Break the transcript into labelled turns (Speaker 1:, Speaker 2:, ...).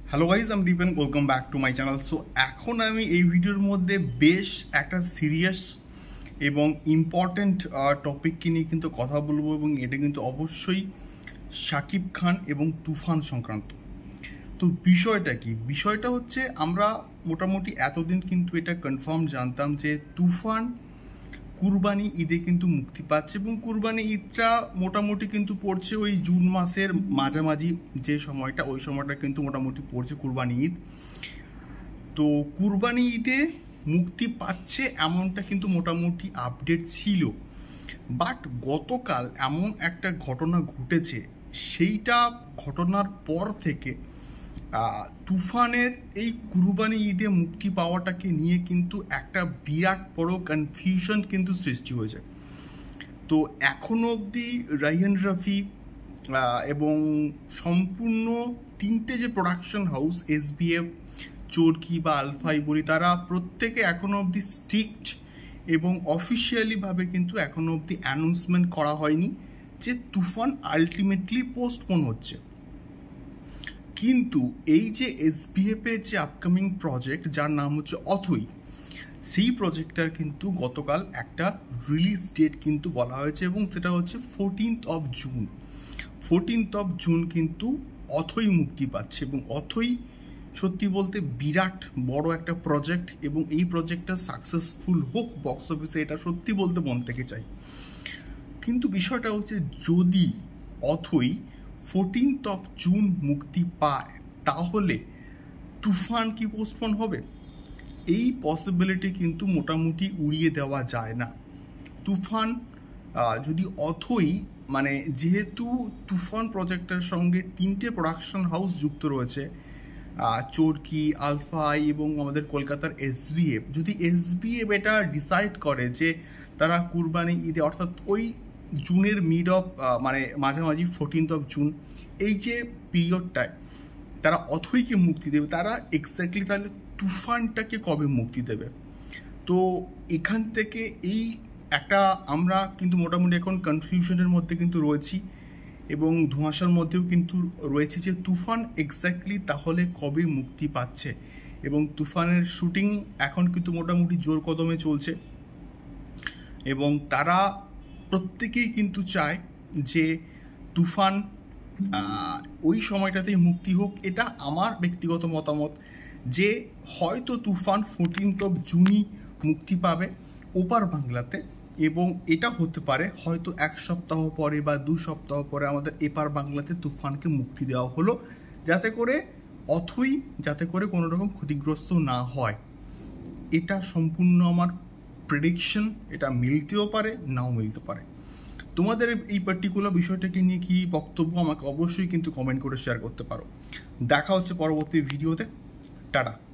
Speaker 1: Hello guys, আমি Dipen, welcome back to my channel. So এখন আমি এই ভিডিওর মধ্যে বেশ একটা সিরিয়াস এবং ইম্পর্ট্যান্ট টপিককে নিয়ে কিন্তু কথা বলবো, এবং এটা কিন্তু অবশ্যই শাকিব খান এবং তুফান সংক্রান্ত। তো বিষয়টা কি? বিষয়টা হচ্ছে, আমরা মোটামুটি এতদিন কিন্তু এটা কনফার্ম জানতাম যে তুফান কুরবানি ঈদে কিন্তু মুক্তি পাচ্ছে, এবং কুরবানি ঈদটা মোটামুটি কিন্তু পড়ছে ওই জুন মাসের মাঝামাঝি যে সময়টা, ওই সময়টা কিন্তু মোটামুটি পড়ছে কুরবানি ঈদ। তো কুরবানি ঈদে মুক্তি পাচ্ছে এমনটা কিন্তু মোটামুটি আপডেট ছিল, বাট গতকাল এমন একটা ঘটনা ঘটেছে, সেইটা ঘটনার পর থেকে তুফানের এই কুরবানি ঈদে মুক্তি পাওয়াটাকে নিয়ে কিন্তু একটা বিরাট বড় কনফিউশন কিন্তু সৃষ্টি হয়েছে। তো এখনো অবধি রায়হান রাফি এবং সম্পূর্ণ তিনটে যে প্রোডাকশন হাউস, এসবিএফ, চরকি বা আলফাই বলি, তারা প্রত্যেকে এখনো অবধি স্ট্রিক্ট এবং অফিসিয়ালিভাবে কিন্তু এখনো অবধি অ্যানাউন্সমেন্ট করা হয়নি যে তুফান আলটিমেটলি পোস্টপোন হচ্ছে। কিন্তু এই যে এসবিএফের যে আপকামিং প্রজেক্ট, যার নাম হচ্ছে অথৈ, সেই প্রজেক্টটার কিন্তু গতকাল একটা রিলিজ ডেট কিন্তু বলা হয়েছে, এবং সেটা হচ্ছে 14th জুন। 14th জুন কিন্তু অথৈ মুক্তি পাচ্ছে, এবং অথৈ সত্যি বলতে বিরাট বড় একটা প্রজেক্ট, এবং এই প্রজেক্টটা সাকসেসফুল হোক বক্স অফিসে, এটা সত্যি বলতে মন থেকে চাই। কিন্তু বিষয়টা হচ্ছে, যদি অথৈ 14th জুন মুক্তি পায়, তাহলে তুফান কি পোস্টপোন হবে? এই পসিবিলিটি কিন্তু মোটামুটি উড়িয়ে দেওয়া যায় না। তুফান যদি অথৈ, মানে যেহেতু তুফান প্রজেক্টের সঙ্গে তিনটে প্রোডাকশন হাউস যুক্ত রয়েছে, চরকি, আলফাই এবং আমাদের কলকাতার এসবিএফ, যদি এসবিএফ এটা ডিসাইড করে যে তারা কুরবানি ঈদে, অর্থাৎ ওই জুনের মিড অফ, মানে মাঝামাঝি 14th জুন, এই যে পিরিয়ডটায় তারা অথৈকে মুক্তি দেবে, তারা এক্স্যাক্টলি তাহলে তুফানটাকে কবে মুক্তি দেবে? তো এখান থেকে এই একটা আমরা কিন্তু মোটামুটি এখন কনফিউশনের মধ্যে কিন্তু রয়েছি, এবং ধোঁয়াশার মধ্যেও কিন্তু রয়েছে যে তুফান এক্স্যাক্টলি তাহলে কবে মুক্তি পাচ্ছে। এবং তুফানের শুটিং এখন কিন্তু মোটামুটি জোর কদমে চলছে, এবং তারা প্রত্যেকেই কিন্তু চায় যে তুফান ওই সময়টাতেই মুক্তি হোক। এটা আমার ব্যক্তিগত মতামত যে হয়তো তুফান 14th জুনই মুক্তি পাবে ওপার বাংলাতে, এবং এটা হতে পারে হয়তো এক সপ্তাহ পরে বা 2 সপ্তাহ পরে আমাদের এপার বাংলাতে তুফানকে মুক্তি দেওয়া হলো, যাতে করে অথৈ যাতে করে কোনো রকম ক্ষতিগ্রস্ত না হয়। এটা সম্পূর্ণ আমার প্রেডিকশন, এটা মিলতেও পারে, নাও মিলতে পারে। তোমাদের এই পার্টিকুলার বিষয়টাকে নিয়ে কি বক্তব্য, আমাকে অবশ্যই কিন্তু কমেন্ট করে শেয়ার করতে পারো। দেখা হচ্ছে পরবর্তী ভিডিওতে। টাটা।